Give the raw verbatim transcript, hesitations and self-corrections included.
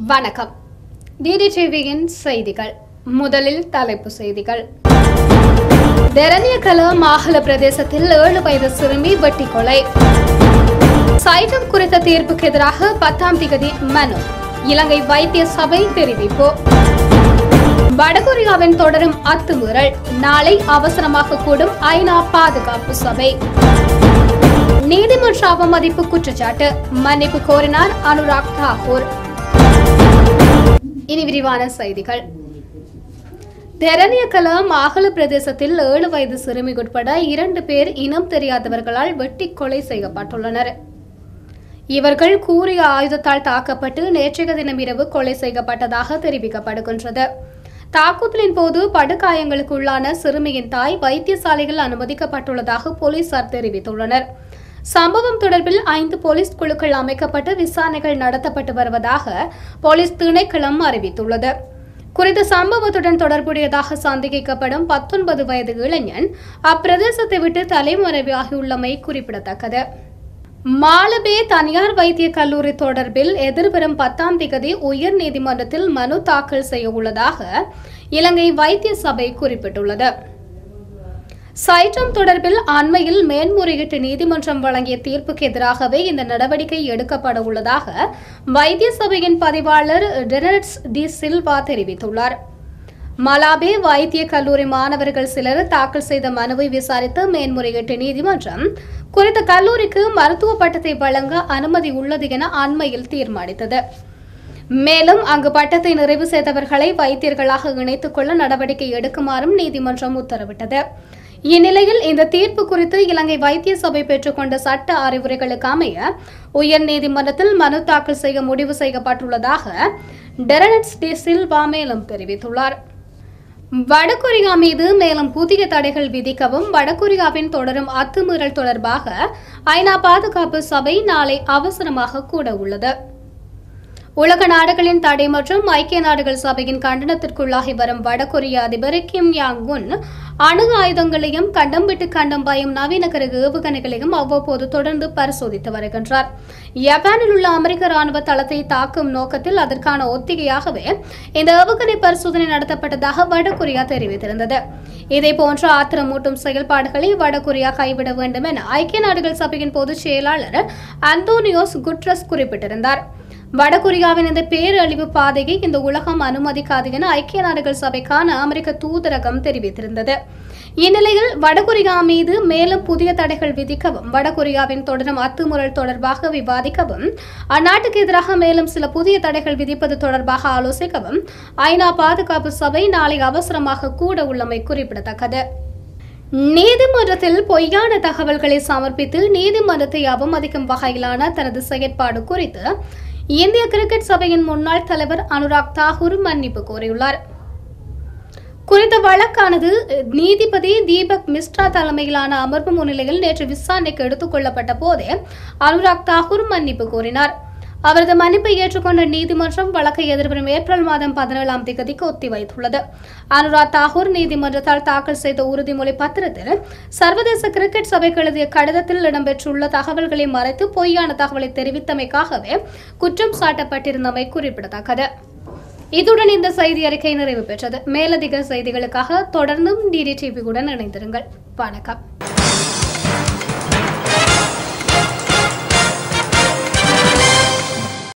வணக்கம். டிடிடிவியின் செய்திகள். முதலில் தலைப்பு செய்திகள். தெரணியக்கல மாஹல பிரதேசத்தில் ஏழு வயது சிறுமி வெட்டி கொலை. சைட்டம் குறித்த தீர்ப்புக்கு எதிராக பத்தாம் திகதி மனு. இலங்கை வைத்திய சபை தெரிவிப்பு. வடகொரியாவின் தொடரும் அத்துமீறல். நாளை அவசரமாக கூடும் ஐநா பாதுகாப்பு சபை. நீதிமன்ற அவமதிப்பு குற்றச்சாட்டு. மன்னிப்பு கோரினார் அனுராக் தாக்கூர். இனி விரிவான செய்திகள். தெரணியக்கல மாஹல பிரதேசத்தில் ஏழு வயது சிறுமி உட்பட இரண்டு பேர் இனம் தெரியாதவர்களால் வெட்டி கொலை செய்யப்பட்டுள்ளனர். இவர்கள் கூறிய ஆயுதத்தால் தாக்கப்பட்டு நேற்றைய தினம் இரவு கொலை செய்யப்பட்டதாக தெரிவிக்கப்படுகின்றது. தாக்குதலின் போது படுகாயங்களுக்குள்ளான சிறுமியின் தாய் வைத்தியசாலையில் அனுமதிக்கப்பட்டுள்ளதாக போலீசார் தெரிவித்துள்ளனர். சம்பவம் தொடர்பில் ஐந்து போலீஸ் குழுக்கள் அமைக்கப்பட்டு விசாரணைகள் நடத்தப்பட்டு வருவதாக போலீஸ் திணைக்களம் அறிவித்துள்ளது. குறித்த சம்பவத்துடன் தொடர்புடையதாக சந்தேகிக்கப்படும் பத்தொன்பது வயது இளைஞன் அப்பிரதேசத்தை விட்டு தலைமறைவாகியுள்ளமை குறிப்பிடத்தக்கது. மாலபே தனியார் வைத்திய கல்லூரி தொடர்பில் எதிர்வரும் பத்தாம் திகதி உயர் நீதிமன்றத்தில் மனு தாக்கல் செய்ய உள்ளதாக இலங்கை வைத்திய சபை குறிப்பிட்டுள்ளது. சைட்டம் தொடர்பில் அண்மையில் மேன்முறையீட்டு நீதிமன்றம் வழங்கிய தீர்ப்புக்கு எதிராகவே இந்த நடவடிக்கை எடுக்கப்பட உள்ளதாக வைத்திய சபையின் பதிவாளர் டெனட்ஸ் டி சில்வா தெரிவித்துள்ளார். மலாபே வைத்திய கல்லூரி மாணவர்கள் சிலர் தாக்கல் செய்த மனுவை விசாரித்த மேன்முறையீட்டு நீதிமன்றம் குறித்த கல்லூரிக்கு மருத்துவ பட்டத்தை வழங்க அனுமதி உள்ளது என அண்மையில் தீர்மானித்தது. மேலும் அங்கு பட்டத்தை நிறைவு செய்தவர்களை வைத்தியர்களாக இணைத்துக் கொள்ள நடவடிக்கை எடுக்குமாறும் நீதிமன்றம் உத்தரவிட்டது. இந்நிலையில் இந்த தீர்ப்பு குறித்து இலங்கை வைத்திய சபை பெற்றுக்கொண்ட சட்ட அறிவுரைகளுக்கு அமைய உயர் நீதிமன்றத்தில் மனு தாக்கல் செய்ய முடிவு செய்யப்பட்டுள்ளதாக டெரனட்ஸ் டி சில்வா மேலும் தெரிவித்துள்ளார். வடகொரியா மீது மேலும் புதிய தடைகள் விதிக்கவும் வடகொரியாவின் தொடரும் அத்துமீறல் தொடர்பாக ஐநா பாதுகாப்பு சபை நாளை அவசரமாக கூட உள்ளது. உலக நாடுகளின் தடை மற்றும் ஐக்கிய நாடுகள் சபையின் கண்டனத்திற்குள்ளாகி வரும் வடகொரிய அதிபர் கிம் யாங் உன் அணு ஆயுதங்களையும் கண்டம் விட்டு கண்டம் பாயும் நவீனகர ஏவுகணைகளையும் அவ்வப்போது தொடர்ந்து பரிசோதித்து வருகின்றார். ஜப்பானில் உள்ள அமெரிக்க ராணுவ தளத்தை தாக்கும் நோக்கத்தில் அதற்கான ஒத்திகையாகவே இந்த ஏவுகணை பரிசோதனை நடத்தப்பட்டதாக வடகொரியா தெரிவித்திருந்தது. இதேபோன்ற ஆத்திரமூட்டும் செயல்பாடுகளை வடகொரியா கைவிட வேண்டும் என ஐக்கிய நாடுகள் சபையின் பொதுச் செயலாளர் அந்தோனியோஸ் குட்ரஸ் குறிப்பிட்டிருந்தார். வடகொரியாவின் இந்த பேரழிவு பாதையை இந்த உலகம் அனுமதிக்காது என ஐக்கிய நாடுகள் சபைக்கான அமெரிக்க தூதரகம் தெரிவித்திருந்தது. இந்நிலையில் வடகொரியா மீது மேலும் புதிய தடைகள் விதிக்கவும் வடகொரியாவின் தொடரும் அத்துமுறல் தொடர்பாக விவாதிக்கவும் அந்நாட்டுக்கு எதிராக மேலும் சில புதிய தடைகள் விதிப்பது தொடர்பாக ஆலோசிக்கவும் ஐநா பாதுகாப்பு சபை நாளை அவசரமாக கூட உள்ளமை குறிப்பிடத்தக்கது. நீதிமன்றத்தில் பொய்யான தகவல்களை சமர்ப்பித்து நீதிமன்றத்தை அவமதிக்கும் வகையிலான தனது செயற்பாடு குறித்து இந்திய கிரிக்கெட் சபையின் முன்னாள் தலைவர் அனுராக் தாக்கூர் மன்னிப்பு கோரியுள்ளார். குறித்த வழக்கானது நீதிபதி தீபக் மிஸ்ரா தலைமையிலான அமர்வு முன்னிலையில் நேற்று விசாரணைக்கு எடுத்துக் கொள்ளப்பட்ட போதே அனுராக் தாக்கூர் மன்னிப்பு கோரினார். அவரது மன்னிப்பை ஏற்றுக்கொண்ட நீதிமன்றம் வழக்கை எதிர்வரும் ஏப்ரல் மாதம் பதினேழாம் தேதிக்கு ஒத்திவைத்துள்ளது. அனுராக் தாக்கூர் நீதிமன்றத்தால் தாக்கல் செய்த உறுதிமொழி பத்திரத்தில் சர்வதேச கிரிக்கெட் சபைக்கு எழுதிய கடிதத்தில் இடம்பெற்றுள்ள தகவல்களை மறைத்து பொய்யான தகவலை தெரிவித்தமைக்காகவே குற்றம் சாட்டப்பட்டிருந்தமை குறிப்பிடத்தக்கது. இதுடன் இந்த செய்தி அறிக்கை நிறைவு பெற்றது. மேலதிக செய்திகளுக்காக தொடர்ந்தும் டிடிடிவியுடன் இணைந்திருங்கள். வணக்கம்.